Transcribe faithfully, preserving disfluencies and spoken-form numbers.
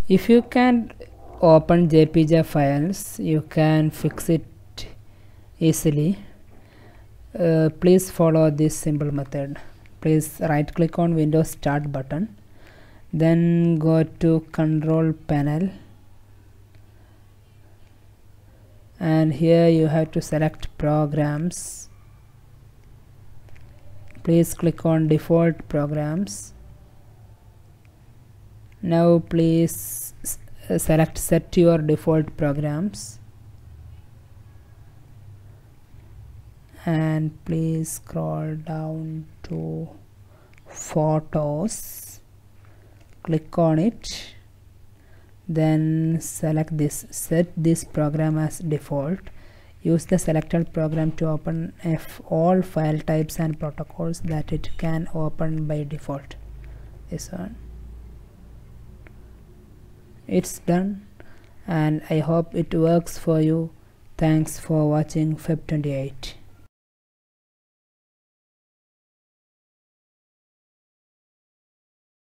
If you can't open J P G files, you can fix it easily. Uh, please follow this simple method. Please right click on Windows Start button, then go to Control Panel, and here you have to select Programs. Please click on Default Programs. Now please select Set your default programs, and please scroll down to Photos, click on it, then select this, set this program as default. Use the selected program to open F all file types and protocols that it can open by default. This one. It's done, and I hope it works for you. Thanks for watching Feb twenty-eight.